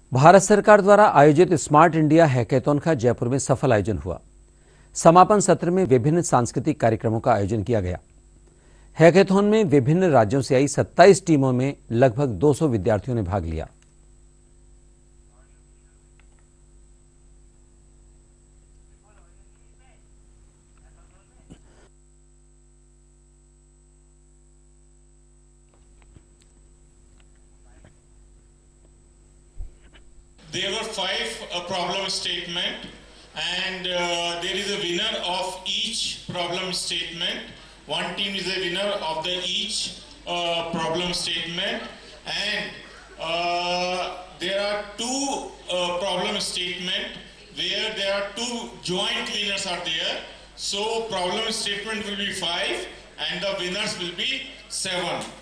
भारत सरकार द्वारा आयोजित स्मार्ट इंडिया हैकेथॉन का जयपुर में सफल आयोजन हुआ। समापन सत्र में विभिन्न सांस्कृतिक कार्यक्रमों का आयोजन किया गया। हैकेथॉन में विभिन्न राज्यों से आई 27 टीमों में लगभग 200 विद्यार्थियों ने भाग लिया। There were five problem statement, and there is a winner of each problem statement. One team is a winner of the each problem statement, and there are two problem statement where there are two joint winners are there. So problem statement will be 5 and the winners will be 7.